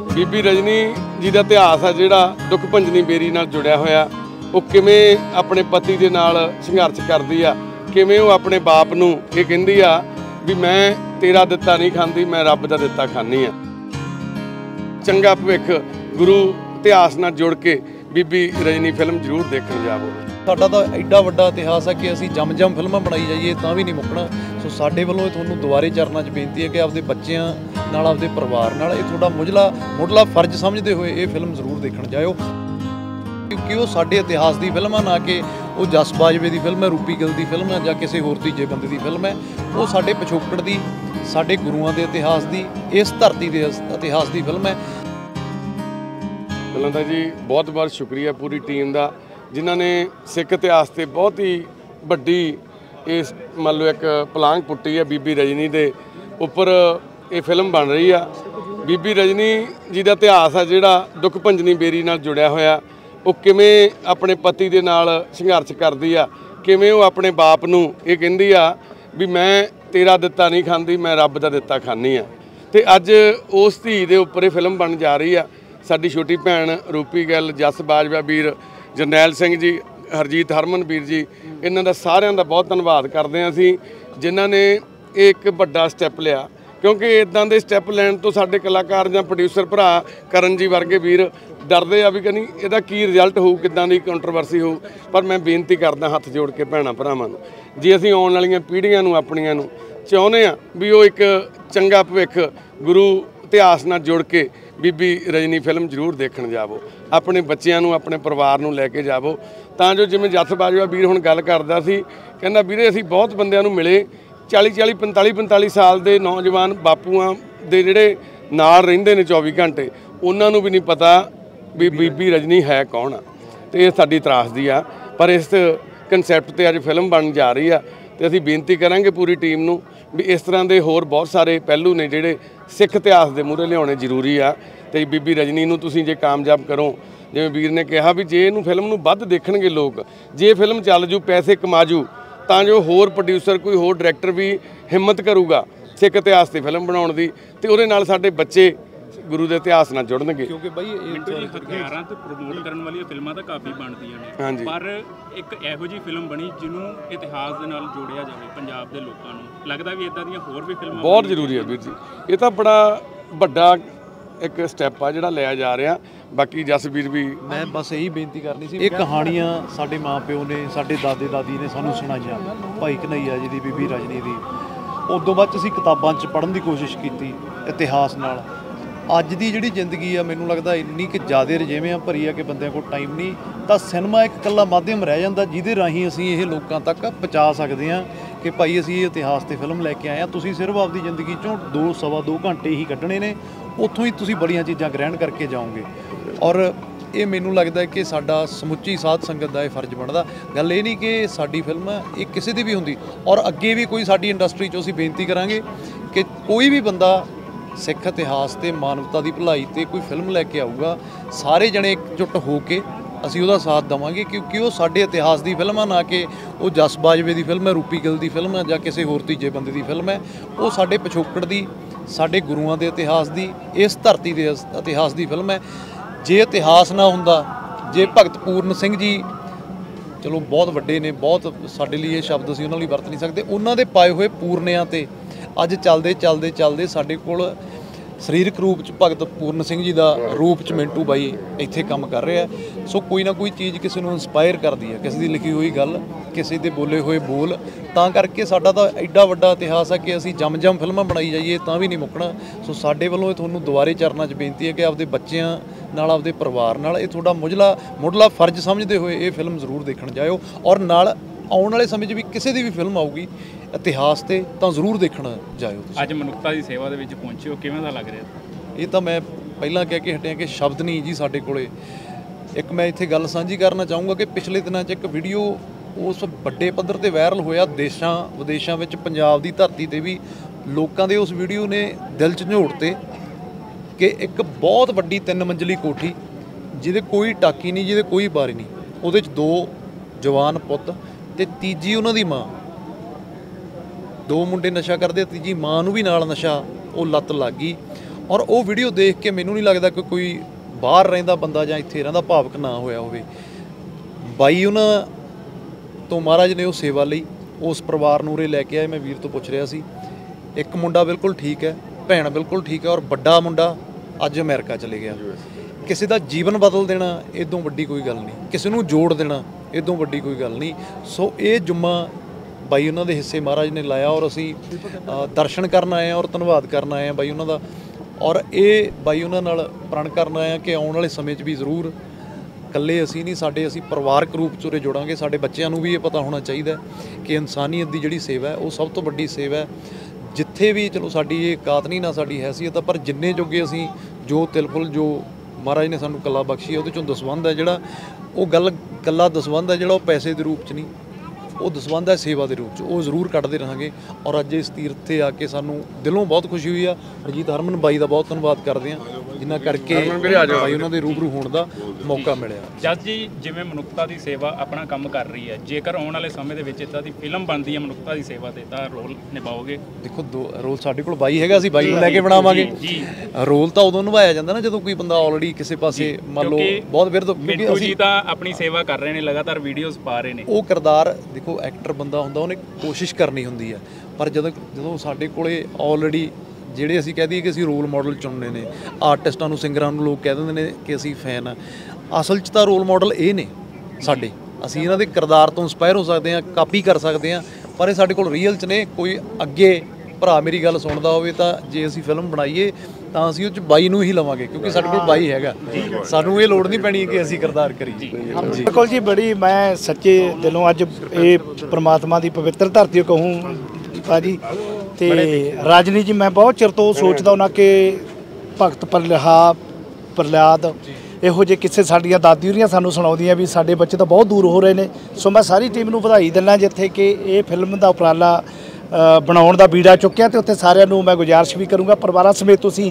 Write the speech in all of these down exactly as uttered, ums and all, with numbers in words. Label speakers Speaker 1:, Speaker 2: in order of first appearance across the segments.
Speaker 1: ਬੀਬੀ ਰਜਨੀ जी का इतिहास है जिहड़ा दुख भंजनी बेरी नाल जुड़िया होया, वो किवें अपने पति दे नाल संघर्ष करदी आ, किवें वो अपने बाप नूं ये कहंदी आ भी मैं तेरा दिता नहीं खांदी, मैं रब दा दिता खानी आ। चंगा भविख गुरु इतिहास नाल जुड़ के बीबी रजनी फिल्म जरूर देखण जावो।
Speaker 2: साडा तां एड्डा वड्डा इतिहास है कि असीं जम जम फिल्मां बनाई जाइए तां भी नहीं मुकना। सो साडे वल्लों तुहानूं दुबारे चरनां 'च बेनती है कि आपदे बच्चिआं नाल आपदे परिवार नाल इह तुहाडा मुझला मुढ़ला फर्ज समझदे होए ये फिल्म जरूर देखण जाओ, क्योंकि वो साडे इतिहास की फिल्म है, ना कि वो जस बाजवे की फिल्म है, रूपी गिल की फिल्म है, जां किसी होर तीजे बंदे की फिल्म है। वो साडे पिछोकड़ की, साडे गुरुआं दे इतिहास की, इस धरती के इतिहास की फिल्म है।
Speaker 1: ਪਹਿਲਾਂ ਤਾਂ जी बहुत बहुत शुक्रिया पूरी टीम का, जिन्हों ने सिख इतिहास से बहुत ही वड्डी इस मान लो एक पलांग पुट्टी है। बीबी रजनी के उपर ये फिल्म बन रही है। बीबी रजनी जी का इतिहास है जिहड़ा दुख भंजनी बेरी नाल जुड़िया होया, वो किवें अपने पति दे नाल संघर्ष करदी आ, किवें वो अपने बाप नूं ये कहंदी आ भी मैं तेरा दिता नहीं खांदी, मैं रब दा दिता खानी आ। ते अज उस धी दे उपर ये फिल्म बन जा रही है। साडी छोटी भैन रूपी गिल, जस बाजवा वीर, जरनैल सिंह जी, हरजीत हरमन वीर जी, इन्हां दा सारिआं दा बहुत धन्नवाद करदे हां असीं, जिन्हां ने एक वड्डा स्टैप लिया। क्योंकि इदां दे स्टैप लैण तो साडे कलाकार जां प्रोड्यूसर भरा करन जी वर्गे वीर डरदे आ भी कहीं इहदा की रिजल्ट होऊ, किदां दी कंट्रोवर्सी होऊ। पर मैं बेनती करदा हत्थ जोड़ के भैणां भरावां नूं, जे असीं आउण वालीआं पीढ़ीआं नूं अपणीआं नूं चाहुंदे आ भी वो एक चंगा भविख गुरु इतिहास नाल जुड़ के बीबी रजनी फिल्म जरूर देखण जावो, अपने बच्चों नूं अपने परिवार नूं लैके जावो। तां जो जिवें जस बाजवा वीर हुण गल करदा सी, कहंदा वीरे असीं बहुत बंदिआं नूं मिले, चाली चाली पंताली पंताली साल दे नौजवान बापूआं दे जिहड़े नाल रहिंदे ने चौबी घंटे, उन्हां नूं भी नहीं पता भी बीबी रजनी है कौन आ। ते इह साडी त्रासदी आ, पर इस कंसैप्ट ते अज फिल्म बन जा रही आ। ते असीं बेनती करांगे पूरी टीम नूं भी इस तरह के होर बहुत सारे पहलू ने जिहड़े सिख इतिहास के मूहरे लियाउणे जरूरी आ। ते बीबी रजनी नूं तुसीं जे कामयाब करो, जिवें वीर ने कहा भी जे इहनूं फिल्म नूं वध देखणगे लोग, जे फिल्म चल जू पैसे कमा जू, तां जो होर प्रोड्यूसर कोई होर डायरैक्टर भी हिम्मत करूगा सिख इतिहास की फिल्म बनाउण दी, ते उहदे नाल साडे बच्चे गुरु के इतिहास नाल जुड़नगे।
Speaker 3: क्योंकि बई हथियारां ते प्रमोट करन वाली फिल्मां तां काफ़ी बनदियां ने,
Speaker 1: हाँ जी,
Speaker 3: पर एक इहो जी फिल्म बनी जिन्हों इतिहास दे नाल जोड़िया जाए पंजाब के लोगों नूं, लगदा भी इदां दीयां होर भी फिल्मां
Speaker 1: बहुत जरूरी है वीर जी। ये तो बड़ा वड्डा एक स्टैप आ जिहड़ा लिया जा रहा। बाकी जसवीर भी
Speaker 2: मैं बस यही बेनती करनी सी, ये कहानियां साडे माँ प्यो ने, साडे दादे दादी ने सानूं सुणाईआं, भाई कन्हैया जी दी, बीबी रजनी दी। उदों बाद असीं किताबां च पढ़न की कोशिश की इतिहास नाल। अज की जिहड़ी जिंदगी आ, मैनूं लगदा इन्नी कि ज़्यादा रजेवियां भरी आ कि बंदिਆਂ कोल टाइम नहीं, ਤਾਂ सिनेमा एक कल्ला माध्यम रह जाता जिहदे राहीं असीं ਇਹ ਲੋਕਾਂ तक पहुँचा सकते हैं कि भाई असीं ਇਹ इतिहास ते फिल्म लैके आए हैं। तुसीं सिर्फ आपदी जिंदगी चों दो सवा दो घंटे ही कड्ढणे ने, ਉੱਥੋਂ ही तुसीं बड़ियां चीज़ां ग्रहण करके जाओगे। और ਇਹ ਮੈਨੂੰ ਲੱਗਦਾ कि ਸਾਡਾ ਸਮੁੱਚੀ ਸਾਧ ਸੰਗਤ ਦਾ ਇਹ ਫਰਜ਼ ਬਣਦਾ। ਗੱਲ ਇਹ ਨਹੀਂ ਕਿ ਸਾਡੀ ਫਿਲਮ ਇਹ ਕਿਸੇ ਦੀ ਵੀ ਹੁੰਦੀ, ਔਰ ਅੱਗੇ ਵੀ ਕੋਈ ਸਾਡੀ ਇੰਡਸਟਰੀ 'ਚੋਂ ਅਸੀਂ ਬੇਨਤੀ ਕਰਾਂਗੇ ਕਿ ਕੋਈ ਵੀ ਬੰਦਾ सिख इतिहास ते मानवता की भलाई ते कोई फिल्म लैके आऊगा, सारे जने एकजुट हो के असीं उहदा साथ देवांगे, क्योंकि वो साडे इतिहास की फिल्म है, ना कि वो जस बाजवे की फिल्म है, रूपी गिल की फिल्म है, जां किसी होर तीजे बंदे की फिल्म है। वो साडे पिछोकड़ की, साडे गुरुआं दे इतिहास की, इस धरती के इतिहास की फिल्म है। जे इतिहास ना हुंदा, जे भगत पूरन सिंह जी चलो बहुत वड्डे ने, बहुत साडे लई ये शब्द असीं उन्हां लई वरत नहीं सकते, उन्हां दे पाए हुए पूरनिਆਂ ते अज चलते चलते चलते साडे कोल सरीरक रूप च भगत पूरन सिंह जी का रूप च मिंटू बाई इत्थे काम कर रहा है। सो कोई ना कोई चीज़ किसी को इंस्पायर करती है, किसी की लिखी हुई गल, किसी के बोले हुए बोल। तां करके साडा तां एड्डा वड्डा इतिहास है कि असीं जम जम फिल्मां बनाई जाइए तां भी नहीं मुकना। सो साडे वल्लों तुहानूं दुबारे चरनां च बेनती है कि आपदे बच्चिआं नाल, आपदे परिवार नाल इह तुहाडा मुझला मुढ़ला फर्ज समझदे होए ये फिल्म जरूर देखण जाओ। और नाल आने वाले समय भी किसी की भी फिल्म आऊगी इतिहास से तो जरूर देखना जाओ।
Speaker 3: अज मनुखता की सेवा दे विच पहुंचे हो, किवें दा लग रहा?
Speaker 2: ये तो मैं पहला कह के हटिया कि शब्द नहीं जी साडे कोले। एक मैं इत्थे गल साझी करना चाहूँगा कि पिछले दिनों एक वीडियो उस बड़े पद्धर ते वायरल होया, देशों विदेशों में पंजाब की धरती ते भी लोगों के उस वीडियो ने दिल झंझोड़ते कि एक बहुत वड्डी तीन मंजिली कोठी जिहदे कोई टाकी नहीं, जिहदे कोई बारी नहीं, उहदे च दो जवान पुत्त ते तीजी उन्हां दी माँ, दो मुंडे नशा करते, तीजी माँ नूं भी नाल नशा वो लत लग गई। ਔਰ ਉਹ ਵੀਡੀਓ ਦੇਖ ਕੇ ਮੈਨੂੰ ਨਹੀਂ ਲੱਗਦਾ ਕਿ ਕੋਈ ਬਾਹਰ ਰਹਿੰਦਾ ਬੰਦਾ ਜਾਂ ਇੱਥੇ ਰਹਿੰਦਾ ਭਾਵਕ ਨਾ ਹੋਇਆ ਹੋਵੇ। ਬਾਈ ਉਹਨਾਂ ਤੋਂ ਮਹਾਰਾਜ ਨੇ ਉਹ ਸੇਵਾ ਲਈ ਉਸ ਪਰਿਵਾਰ ਨੂੰ ਉਰੇ ਲੈ ਕੇ ਆਏ। ਮੈਂ ਵੀਰ ਤੋਂ ਪੁੱਛ ਰਿਹਾ ਸੀ, ਇੱਕ ਮੁੰਡਾ ਬਿਲਕੁਲ ਠੀਕ ਹੈ, ਭੈਣ ਬਿਲਕੁਲ ਠੀਕ ਹੈ, ਔਰ ਵੱਡਾ ਮੁੰਡਾ ਅੱਜ ਅਮਰੀਕਾ ਚਲੇ ਗਿਆ। ਕਿਸੇ ਦਾ ਜੀਵਨ ਬਦਲ ਦੇਣਾ ਇਦੋਂ ਵੱਡੀ ਕੋਈ ਗੱਲ ਨਹੀਂ, ਕਿਸੇ ਨੂੰ ਜੋੜ ਦੇਣਾ ਇਦੋਂ ਵੱਡੀ ਕੋਈ ਗੱਲ ਨਹੀਂ। ਸੋ ਇਹ ਜੁੰਮਾ ਬਾਈ ਉਹਨਾਂ ਦੇ ਹਿੱਸੇ ਮਹਾਰਾਜ ਨੇ ਲਾਇਆ ਔਰ ਅਸੀਂ ਦਰਸ਼ਨ ਕਰਨ ਆਏ ਹਾਂ ਔਰ ਧੰਨਵਾਦ ਕਰਨ ਆਏ ਹਾਂ ਬਾਈ ਉਹਨਾਂ ਦਾ। ਔਰ ਇਹ ਬਾਈ ਉਹਨਾਂ ਨਾਲ ਪ੍ਰਣ ਕਰਨ ਆਏ ਹਾਂ ਕਿ ਆਉਣ ਵਾਲੇ ਸਮੇਂ 'ਚ ਵੀ ਜ਼ਰੂਰ ਇਕੱਲੇ ਅਸੀਂ ਨਹੀਂ, ਸਾਡੇ ਅਸੀਂ ਪਰਿਵਾਰਕ ਰੂਪ 'ਚ ਉਰੇ ਜੁੜਾਂਗੇ। ਸਾਡੇ ਬੱਚਿਆਂ ਨੂੰ ਵੀ ਇਹ ਪਤਾ ਹੋਣਾ ਚਾਹੀਦਾ ਕਿ ਇਨਸਾਨੀਅਤ ਦੀ ਜਿਹੜੀ ਸੇਵਾ ਹੈ ਉਹ ਸਭ ਤੋਂ ਵੱਡੀ ਸੇਵਾ ਹੈ। ਜਿੱਥੇ ਵੀ ਚਲੋ ਸਾਡੀ ਇਹ ਔਕਾਤ ਨਹੀਂ ਨਾ ਸਾਡੀ ਹੈਸੀਅਤ ਆ, ਪਰ ਜਿੰਨੇ ਜੋਗੇ ਅਸੀਂ ਜੋ ਤਿਲਫੁਲ ਜੋ ਮਹਾਰਾਜ ਨੇ ਸਾਨੂੰ ਕਲਾ ਬਖਸ਼ੀ ਹੈ ਉਹਦੇ 'ਚੋਂ ਦਸਵੰਧ ਹੈ ਜਿਹੜਾ, ਉਹ ਗੱਲ ਕੱਲਾ ਦਸਵੰਧ ਹੈ ਜਿਹੜਾ ਉਹ ਪੈਸੇ ਦੇ ਰੂਪ 'ਚ ਨਹੀਂ, ਉਹ ਦਸਵੰਧ ਹੈ ਸੇਵਾ ਦੇ ਰੂਪ 'ਚ, ਉਹ ਜ਼ਰੂਰ ਕੱਢਦੇ ਰਹਾਂਗੇ। ਔਰ ਅੱਜ ਇਸ ਤੀਰਥ 'ਤੇ ਆ ਕੇ ਸਾਨੂੰ ਦਿਲੋਂ ਬਹੁਤ ਖੁਸ਼ੀ ਹੋਈ ਆ। ਰਣਜੀਤ ਹਰਮਨ ਬਾਈ ਦਾ ਬਹੁਤ ਧੰਨਵਾਦ ਕਰਦੇ ਹਾਂ ਜਿਨ੍ਹਾਂ ਕਰਕੇ ਬਾਈ ਉਹਨਾਂ ਦੇ ਰੂਬਰੂ ਹੋਣ ਦਾ ਮੌਕਾ ਮਿਲਿਆ।
Speaker 3: ਜੱਜ ਜੀ, ਜਿਵੇਂ ਮਨੁੱਖਤਾ ਦੀ ਸੇਵਾ ਆਪਣਾ ਕੰਮ ਕਰ ਰਹੀ ਹੈ, ਜੇਕਰ ਆਉਣ ਵਾਲੇ ਸਮੇਂ ਦੇ ਵਿੱਚ ਇੱਦਾਂ ਦੀ ਫਿਲਮ ਬਣਦੀ ਹੈ ਮਨੁੱਖਤਾ ਦੀ ਸੇਵਾ 'ਤੇ, ਤਾਂ ਰੋਲ ਨਿਭਾਓਗੇ?
Speaker 2: ਦੇਖੋ ਦੋ ਰੋਲ ਸਾਡੇ ਕੋਲ ਬਾਈ ਹੈਗਾ, ਅਸੀਂ ਬਾਈ ਨੂੰ ਲੈ ਕੇ ਬਣਾਵਾਂਗੇ। ਰੋਲ ਤਾਂ ਉਦੋਂ ਨਿਭਾਇਆ ਜਾਂਦਾ ਨਾ ਜਦੋਂ ਕੋਈ ਬੰਦਾ ਆਲਰੇਡੀ ਕਿਸੇ ਪਾਸੇ ਮੰਨ ਲਓ ਬਹੁਤ ਵਿਰਧ,
Speaker 3: ਕਿਉਂਕਿ ਅਸੀਂ ਤਾਂ ਆਪਣੀ ਸੇਵਾ ਕਰ ਰਹੇ ਨੇ, ਲਗਾਤਾਰ ਵੀਡੀਓਜ਼ ਪਾ ਰਹੇ ਨੇ।
Speaker 2: ਉਹ ਕਿਰਦਾਰ ਦੇਖੋ ਐਕਟਰ ਬੰਦਾ ਹੁੰਦਾ ਉਹਨੇ ਕੋਸ਼ਿਸ਼ ਕਰਨੀ ਹੁੰਦੀ ਹੈ, ਪਰ ਜਦੋਂ ਜਦੋਂ ਸਾਡੇ ਕੋਲੇ ਆਲਰੇਡੀ ਜਿਹੜੇ ਅਸੀਂ ਕਹਿ ਦਈਏ ਕਿ ਅਸੀਂ ਰੋਲ ਮਾਡਲ ਚੁਣਨੇ ਨੇ, ਆਰਟਿਸਟਾਂ ਨੂੰ ਸਿੰਗਰਾਂ ਨੂੰ ਲੋਕ ਕਹਿ ਦਿੰਦੇ ਨੇ ਕਿ ਅਸੀਂ ਫੈਨ ਆ, ਅਸਲ 'ਚ ਤਾਂ ਰੋਲ ਮਾਡਲ ਇਹ ਨੇ ਸਾਡੇ। ਅਸੀਂ ਇਹਨਾਂ ਦੇ ਕਿਰਦਾਰ ਤੋਂ ਇੰਸਪਾਇਰ ਹੋ ਸਕਦੇ ਹਾਂ, ਕਾਪੀ ਕਰ ਸਕਦੇ ਹਾਂ, ਪਰ ਇਹ ਸਾਡੇ ਕੋਲ ਰੀਅਲ 'ਚ ਨੇ। ਕੋਈ ਅੱਗੇ ਭਰਾ ਮੇਰੀ ਗੱਲ ਸੁਣਦਾ ਹੋਵੇ ਤਾਂ ਜੇ ਅਸੀਂ ਫਿਲਮ ਬਣਾਈਏ ਤਾਂ ਅਸੀਂ ਉਹ 'ਚ ਬਾਈ ਨੂੰ ਹੀ ਲਵਾਂਗੇ, ਕਿਉਂਕਿ ਸਾਡੇ ਕੋਲ ਬਾਈ ਹੈਗਾ, ਸਾਨੂੰ ਇਹ ਲੋੜ ਨਹੀਂ ਪੈਣੀ ਕਿ ਅਸੀਂ ਕਿਰਦਾਰ ਕਰੀਏ।
Speaker 4: ਬਿਲਕੁਲ ਜੀ, ਬੜੀ ਮੈਂ ਸੱਚੇ ਦਿਲੋਂ ਅੱਜ ਇਹ ਪ੍ਰਮਾਤਮਾ ਦੀ ਪਵਿੱਤਰ ਧਰਤੀ ਕਹੂੰ ਭਾਜੀ। ਤੇ ਰਾਜਨੀ ਜੀ, ਮੈਂ ਬਹੁਤ ਚਿਰ ਤੋਂ ਸੋਚਦਾ ਉਹਨਾਂ ਕਿ ਭਗਤ ਪ੍ਰਹਾ ਪ੍ਰਹਲਾਦ ਇਹੋ ਜਿਹੇ ਕਿਸੇ ਸਾਡੀਆਂ ਦਾਦੀ ਹੋਰੀਆਂ ਸਾਨੂੰ ਸੁਣਾਉਂਦੀਆਂ ਵੀ ਸਾਡੇ ਬੱਚੇ ਤਾਂ ਬਹੁਤ ਦੂਰ ਹੋ ਰਹੇ ਨੇ। ਸੋ ਮੈਂ ਸਾਰੀ ਟੀਮ ਨੂੰ ਵਧਾਈ ਦਿੰਦਾ ਜਿੱਥੇ ਕਿ ਇਹ ਫਿਲਮ ਦਾ ਉਪਰਾਲਾ ਬਣਾਉਣ ਦਾ ਬੀੜਾ ਚੁੱਕਿਆ, ਤੇ ਉੱਥੇ ਸਾਰਿਆਂ ਨੂੰ ਮੈਂ ਗੁਜ਼ਾਰਿਸ਼ ਵੀ ਕਰੂੰਗਾ ਪਰਿਵਾਰਾਂ ਸਮੇਤ ਤੁਸੀਂ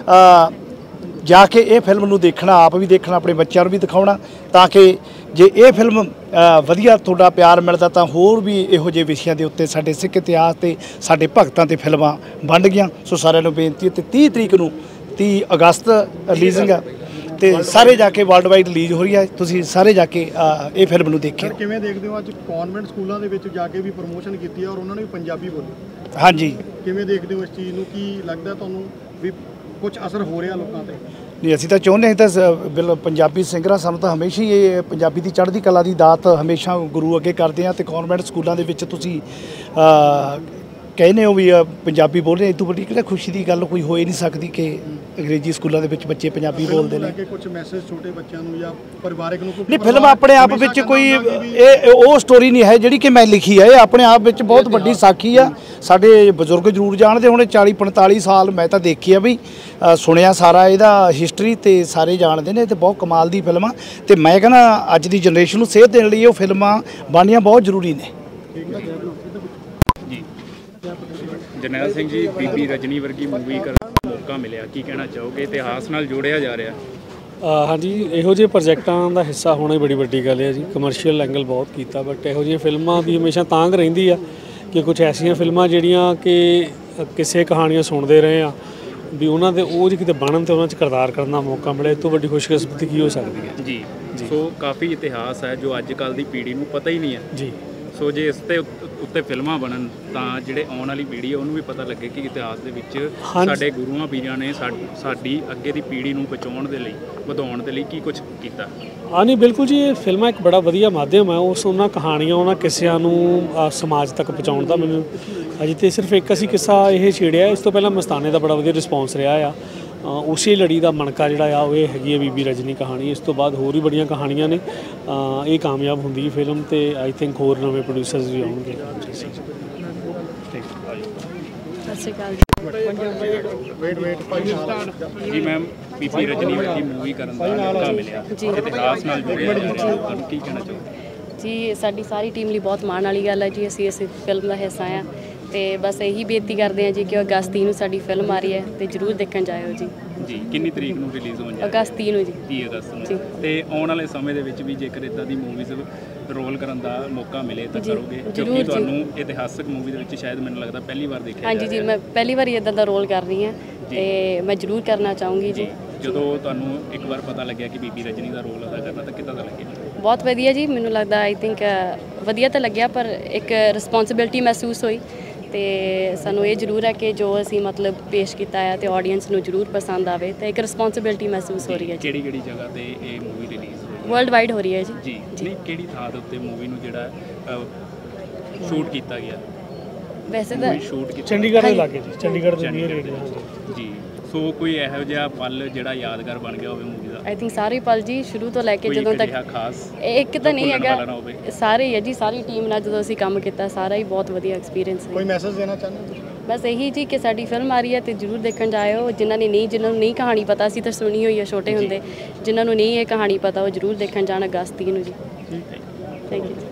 Speaker 4: ਜਾ ਕੇ ਇਹ ਫਿਲਮ ਨੂੰ ਦੇਖਣਾ, ਆਪ ਵੀ ਦੇਖਣਾ, ਆਪਣੇ ਬੱਚਿਆਂ ਨੂੰ ਵੀ ਦਿਖਾਉਣਾ, ਤਾਂ ਕਿ ਜੇ ਇਹ ਫਿਲਮ ਵਧੀਆ ਤੁਹਾਡਾ ਪਿਆਰ ਮਿਲਦਾ ਤਾਂ ਹੋਰ ਵੀ ਇਹੋ ਜਿਹੇ ਵਿਸ਼ਿਆਂ ਦੇ ਉੱਤੇ ਸਾਡੇ ਸਿੱਖ ਇਤਿਹਾਸ ਤੇ ਸਾਡੇ ਭਗਤਾਂ ਤੇ ਫਿਲਮਾਂ ਬਣ ਗਈਆਂ। ਸੋ ਸਾਰਿਆਂ ਨੂੰ ਬੇਨਤੀ ਹੈ, ਤੇ ਤੀਹ ਤਰੀਕ ਨੂੰ ਤੀਹ ਅਗਸਤ ਰਿਲੀਜ਼ਿੰਗ ਆ ਤੇ ਸਾਰੇ ਜਾ ਕੇ ਵਰਲਡ ਵਾਈਡ ਰਿਲੀਜ਼ ਹੋ ਰਹੀ ਹੈ, ਤੁਸੀਂ ਸਾਰੇ ਜਾ ਕੇ ਇਹ ਫਿਲਮ ਨੂੰ ਦੇਖਿਓ।
Speaker 5: ਕਿਵੇਂ ਦੇਖਦੇ ਹੋ ਅੱਜ ਕਨਵੈਂਟ ਸਕੂਲਾਂ ਦੇ ਵਿੱਚ ਜਾ ਕੇ ਵੀ ਪ੍ਰਮੋਸ਼ਨ ਕੀਤੀ ਹੈ ਔਰ ਉਹਨਾਂ ਨੇ ਵੀ ਪੰਜਾਬੀ ਬੋਲੀ?
Speaker 4: ਹਾਂਜੀ,
Speaker 5: ਕਿਵੇਂ ਦੇਖਦੇ ਹੋ ਇਸ ਚੀਜ਼ ਨੂੰ? ਕੀ ਲੱਗਦਾ ਤੁਹਾਨੂੰ ਵੀ ਕੁਝ ਅਸਰ ਹੋ ਰਿਹਾ ਲੋਕਾਂ ਤੇ?
Speaker 4: ਨਹੀਂ, ਅਸੀਂ ਤਾਂ ਚਾਹੁੰਦੇ ਹਾਂ ਤਾਂ ਬਿਲ ਪੰਜਾਬੀ ਸਿੰਗਰਾਂ ਸਾਨੂੰ ਤਾਂ ਹਮੇਸ਼ਾ ਹੀ ਇਹ ਪੰਜਾਬੀ ਦੀ ਚੜ੍ਹਦੀ ਕਲਾ ਦੀ ਦਾਤ ਹਮੇਸ਼ਾ ਗੁਰੂ ਅੱਗੇ ਕਰਦੇ ਹਾਂ। ਤੇ ਕਨਵੈਂਟ ਸਕੂਲਾਂ ਦੇ ਵਿੱਚ ਤੁਸੀਂ ਕਹਿੰਦੇ ਹੋ ਵੀ ਪੰਜਾਬੀ ਬੋਲ ਰਹੇ, ਇਹ ਤੋਂ ਵੱਡੀ ਕਿਹੜਾ ਖੁਸ਼ੀ ਦੀ ਗੱਲ ਕੋਈ ਹੋ ਹੀ ਨਹੀਂ ਸਕਦੀ ਕਿ ਅੰਗਰੇਜ਼ੀ ਸਕੂਲਾਂ ਦੇ ਵਿੱਚ ਬੱਚੇ ਪੰਜਾਬੀ ਬੋਲਦੇ ਨੇ।
Speaker 5: ਕੁਝ ਮੈਸੇਜ ਛੋਟੇ ਬੱਚਿਆਂ ਨੂੰ ਜਾਂ ਪਰਿਵਾਰਕ ਨੂੰ?
Speaker 4: ਨਹੀਂ, ਫਿਲਮ ਆਪਣੇ ਆਪ ਵਿੱਚ ਕੋਈ ਇਹ ਉਹ ਸਟੋਰੀ ਨਹੀਂ ਹੈ ਜਿਹੜੀ ਕਿ ਮੈਂ ਲਿਖੀ ਹੈ, ਇਹ ਆਪਣੇ ਆਪ ਵਿੱਚ ਬਹੁਤ ਵੱਡੀ ਸਾਖੀ ਆ। ਸਾਡੇ ਬਜ਼ੁਰਗ ਜ਼ਰੂਰ ਜਾਣਦੇ ਹੋਣੇ, ਚਾਲੀ ਪੰਤਾਲੀ ਸਾਲ ਮੈਂ ਤਾਂ ਦੇਖੀ ਆ ਵੀ, ਸੁਣਿਆ ਸਾਰਾ ਇਹਦਾ ਹਿਸਟਰੀ ਤੇ ਸਾਰੇ ਜਾਣਦੇ ਨੇ, ਤੇ ਬਹੁਤ ਕਮਾਲ ਦੀ ਫਿਲਮ ਆ। ਤੇ ਮੈਂ ਕਹਿੰਦਾ ਅੱਜ ਦੀ ਜਨਰੇਸ਼ਨ ਨੂੰ ਸੇਧ ਦੇਣ ਲਈ ਉਹ ਫਿਲਮਾਂ ਬਣਨੀਆਂ ਬਹੁਤ ਜ਼ਰੂਰੀ ਨੇ।
Speaker 3: ਜਰਨੈਲ ਸਿੰਘ ਜੀ, ਬੀਬੀ ਰਜਨੀ ਵਰਗੀ ਮੂਵੀ ਕਰਨ ਦਾ ਮੌਕਾ ਮਿਲਿਆ, ਕੀ ਕਹਿਣਾ ਚਾਹੋਗੇ? ਇਤਿਹਾਸ ਨਾਲ ਜੋੜਿਆ ਜਾ ਰਿਹਾ।
Speaker 6: ਹਾਂਜੀ, ਇਹੋ ਜਿਹੇ ਪ੍ਰੋਜੈਕਟਾਂ ਦਾ ਹਿੱਸਾ ਹੋਣਾ ਹੀ ਬੜੀ ਵੱਡੀ ਗੱਲ ਹੈ ਜੀ। ਕਮਰਸ਼ੀਅਲ ਐਂਗਲ ਬਹੁਤ ਕੀਤਾ, ਬਟ ਇਹੋ ਜਿਹੀਆਂ ਫਿਲਮਾਂ ਦੀ ਹਮੇਸ਼ਾ ਤਾਂਘ ਰਹਿੰਦੀ ਆ ਕਿ ਕੁਝ ਐਸੀਆਂ ਫਿਲਮਾਂ ਜਿਹੜੀਆਂ ਕਿ ਕਿਸੇ ਕਹਾਣੀਆਂ ਸੁਣਦੇ ਰਹੇ ਆ ਵੀ ਉਹਨਾਂ ਦੇ ਉਹ ਜੇ ਕਿਤੇ ਬਣਨ ਤੇ ਉਹਨਾਂ 'ਚ ਕਿਰਦਾਰ ਕਰਨ ਦਾ ਮੌਕਾ ਮਿਲੇ, ਇਸ ਤੋਂ ਵੱਡੀ ਖੁਸ਼ਕਿਸਮਤੀ ਕੀ ਹੋ ਸਕਦੀ ਹੈ
Speaker 3: ਜੀ। ਸੋ ਕਾਫੀ ਇਤਿਹਾਸ ਹੈ ਜੋ ਅੱਜ ਕੱਲ੍ਹ ਦੀ ਪੀੜ੍ਹੀ ਨੂੰ ਪਤਾ ਹੀ ਨਹੀਂ ਹੈ ਜੀ। ਸੋ ਜੇ ਇਸ ਤੇ ਉੱਤੇ ਫਿਲਮਾਂ ਬਣਨ ਤਾਂ ਜਿਹੜੇ ਆਉਣ ਵਾਲੀ ਪੀੜ੍ਹੀ ਹੈ ਉਹਨੂੰ ਵੀ ਪਤਾ ਲੱਗੇ ਕਿ ਇਤਿਹਾਸ ਦੇ ਵਿੱਚ ਸਾਡੇ ਗੁਰੂਆਂ ਪੀਰਾਂ ਨੇ ਸਾਡੀ ਅੱਗੇ ਦੀ ਪੀੜ੍ਹੀ ਨੂੰ ਬਚਾਉਣ ਦੇ ਲਈ, ਵਧਾਉਣ ਦੇ ਲਈ ਕੀ ਕੁਝ ਕੀਤਾ।
Speaker 6: ਹਾਂ, ਨਹੀਂ ਬਿਲਕੁਲ ਜੀ, ਇਹ ਫਿਲਮਾਂ ਇੱਕ ਬੜਾ ਵਧੀਆ ਮਾਧਿਅਮ ਹੈ ਉਸ ਉਹਨਾਂ ਕਹਾਣੀਆਂ, ਉਹਨਾਂ ਕਿੱਸਿਆਂ ਨੂੰ ਸਮਾਜ ਤੱਕ ਪਹੁੰਚਾਉਣ ਦਾ। ਮੈਨੂੰ ਅਜੇ ਤੇ ਸਿਰਫ ਇੱਕ ਅਸੀਂ ਕਿੱਸਾ ਇਹ ਛੇੜਿਆ, ਇਸ ਤੋਂ ਪਹਿਲਾਂ ਮਸਤਾਨੇ ਦਾ ਬੜਾ ਵਧੀਆ ਰਿਸਪੌਂਸ ਰਿਹਾ ਆ। ਉਸੇ ਲੜੀ ਦਾ ਮਣਕਾ ਜਿਹੜਾ ਆ ਉਹ ਇਹ ਹੈਗੀ ਹੈ ਬੀਬੀ ਰਜਨੀ ਕਹਾਣੀ। ਇਸ ਤੋਂ ਬਾਅਦ ਹੋਰ ਵੀ ਬੜੀਆਂ ਕਹਾਣੀਆਂ ਨੇ। ਇਹ ਕਾਮਯਾਬ ਹੁੰਦੀ ਫਿਲਮ ਤੇ ਆਈ ਥਿੰਕ ਹੋਰ ਨਵੇਂ ਪ੍ਰੋਡਿਊਸਰਸ ਵੀ ਆਉਣਗੇ।
Speaker 7: ਸਤਿ ਸ਼੍ਰੀ ਅਕਾਲ
Speaker 3: ਜੀ। ਮੈਮ, ਬੀਬੀ ਰਜਨੀ ਵਰਗੀ ਮੂਵੀ ਕਰਨ ਦਾ ਮੌਕਾ ਮਿਲਿਆ, ਇਤਿਹਾਸ ਨਾਲ ਜੁੜਿਆ, ਤੁਹਾਨੂੰ ਕੀ ਕਹਿਣਾ ਚਾਹੋਗੇ?
Speaker 7: ਜੀ, ਸਾਡੀ ਸਾਰੀ ਟੀਮ ਲਈ ਬਹੁਤ ਮਾਣ ਵਾਲੀ ਗੱਲ ਹੈ ਜੀ, ਅਸੀਂ ਇਸ ਫਿਲਮ ਦਾ ਹਿੱਸਾ ਹਾਂ। ਤੇ ਬਸ ਇਹੀ ਬੇਨਤੀ ਕਰਦੇ ਹਾਂ ਜੀ ਕਿ ਅਗਸਤ ਤੀਹ ਨੂੰ ਸਾਡੀ ਫਿਲਮ ਆ ਰਹੀ ਹੈ ਤੇ ਜ਼ਰੂਰ ਦੇਖਣ ਜਾਇਓ ਜੀ।
Speaker 3: ਜੀ, ਕਿੰਨੀ ਤਰੀਕ ਨੂੰ ਰਿਲੀਜ਼ ਹੋਣ ਜਾ ਰਹੀ ਹੈ?
Speaker 7: ਅਗਸਤ ਤੀਹ ਨੂੰ ਜੀ।
Speaker 3: ਤੀਹ ਅਗਸਤ ਨੂੰ। ਤੇ ਆਉਣ ਵਾਲੇ ਸਮੇਂ ਦੇ ਵਿੱਚ ਵੀ ਜੇਕਰ ਇੱਦਾਂ ਦੀ ਮੂਵੀਜ਼ ਰੋਲ ਕਰਨ ਦਾ ਮੌਕਾ ਮਿਲੇ ਤਾਂ ਕਰੋਗੇ? ਕਿਉਂਕਿ ਤੁਹਾਨੂੰ ਇਤਿਹਾਸਕ ਮੂਵੀ ਦੇ ਵਿੱਚ ਸ਼ਾਇਦ ਮੈਨੂੰ ਲੱਗਦਾ ਪਹਿਲੀ ਵਾਰ ਦੇਖਿਆ।
Speaker 7: ਹਾਂਜੀ ਜੀ, ਮੈਂ ਪਹਿਲੀ ਵਾਰੀ ਇੱਦਾਂ ਦਾ ਰੋਲ ਕਰ ਰਹੀ ਹਾਂ ਤੇ ਮੈਂ ਜ਼ਰੂਰ ਕਰਨਾ ਚਾਹੂੰਗੀ ਜੀ।
Speaker 3: ਜਦੋਂ ਤੁਹਾਨੂੰ ਇੱਕ ਵਾਰ ਪਤਾ ਲੱਗਿਆ ਕਿ ਬੀਬੀ ਰਜਨੀ ਦਾ ਰੋਲ ਅਦਾ ਕਰਨਾ ਤਾਂ ਕਿੱਦਾਂ ਦਾ ਲੱਗਿਆ?
Speaker 7: ਬਹੁਤ ਵਧੀਆ ਜੀ, ਮੈਨੂੰ ਲੱਗਦਾ ਆਈ ਥਿੰਕ ਵਧੀਆ ਤਾਂ ਲੱਗਿਆ, ਪਰ ਇੱਕ ਰਿਸਪੌਂਸਿਬਿਲਟੀ ਮਹਿਸੂਸ ਹੋਈ ਤੇ ਸਾਨੂੰ ਇਹ ਜ਼ਰੂਰ ਹੈ ਕਿ ਜੋ ਅਸੀਂ ਮਤਲਬ ਪੇਸ਼ ਕੀਤਾ ਹੈ ਤੇ ਆਡੀਅנס ਨੂੰ ਜ਼ਰੂਰ ਪਸੰਦ ਆਵੇ ਤੇ ਇੱਕ ਰਿਸਪੌਂਸਿਬਿਲਟੀ ਮਹਿਸੂਸ ਹੋ ਰਹੀ ਹੈ।
Speaker 3: ਕਿਹੜੀ ਕਿਹੜੀ ਜਗ੍ਹਾ ਤੇ ਇਹ ਮੂਵੀ ਰਿਲੀਜ਼ ਹੋਈ?
Speaker 7: ਵਰਲਡ ਵਾਈਡ ਹੋ ਰਹੀ ਹੈ ਜੀ।
Speaker 3: ਜੀ ਨਹੀਂ, ਕਿਹੜੀ ਥਾਂ ਦੇ ਉੱਤੇ ਮੂਵੀ ਨੂੰ ਜਿਹੜਾ ਸ਼ੂਟ ਕੀਤਾ ਗਿਆ?
Speaker 7: ਵੈਸੇ ਤਾਂ
Speaker 3: ਸ਼ੂਟ ਕੀਤਾ
Speaker 6: ਚੰਡੀਗੜ੍ਹ ਦੇ ਲਾਗੇ ਜੀ, ਚੰਡੀਗੜ੍ਹ ਦੇ ਨੀਅਰ ਏਰੀਆ
Speaker 3: ਜੀ। ਸੋ ਕੋਈ ਇਹੋ ਜਿਹਾ ਪਲ ਜਿਹੜਾ ਯਾਦਗਾਰ ਬਣ ਗਿਆ ਹੋਵੇ ਮੂਵੀ ਦਾ?
Speaker 7: ਆਈ ਥਿੰਕ ਸਾਰੇ ਪਲ ਜੀ, ਸ਼ੁਰੂ ਤੋਂ ਲੈ ਕੇ ਜਦੋਂ ਤੱਕ
Speaker 3: ਖਾਸ
Speaker 7: ਇੱਕ ਤਾਂ ਨਹੀਂ ਹੈਗਾ, ਸਾਰੇ ਹੀ ਹੈ ਜੀ। ਸਾਰੀ ਟੀਮ ਨਾਲ ਜਦੋਂ ਅਸੀਂ ਕੰਮ ਕੀਤਾ ਸਾਰਾ ਹੀ ਬਹੁਤ ਵਧੀਆ ਐਕਸਪੀਰੀਅੰਸ ਹੈ।
Speaker 5: ਕੋਈ ਮੈਸੇਜ ਦੇਣਾ ਚਾਹੁੰਦੇ ਹੋ?
Speaker 7: ਬਸ ਇਹੀ ਜੀ ਕਿ ਸਾਡੀ ਫਿਲਮ ਆ ਰਹੀ ਹੈ ਤੇ ਜ਼ਰੂਰ ਦੇਖਣ ਜਾਇਓ। ਜਿਨ੍ਹਾਂ ਨੇ ਨਹੀਂ ਜਿਨ੍ਹਾਂ ਨੂੰ ਨਹੀਂ ਕਹਾਣੀ ਪਤਾ, ਸੀ ਤਾਂ ਸੁਣੀ ਹੋਈ ਹੈ ਛੋਟੇ ਹੁੰਦੇ, ਜਿਨ੍ਹਾਂ ਨੂੰ ਨਹੀਂ ਇਹ ਕਹਾਣੀ ਪਤਾ ਉਹ ਜ਼ਰੂਰ ਦੇਖਣ ਜਾਣ ਅਗਸਤ ਤੀਹ ਨੂੰ ਜੀ।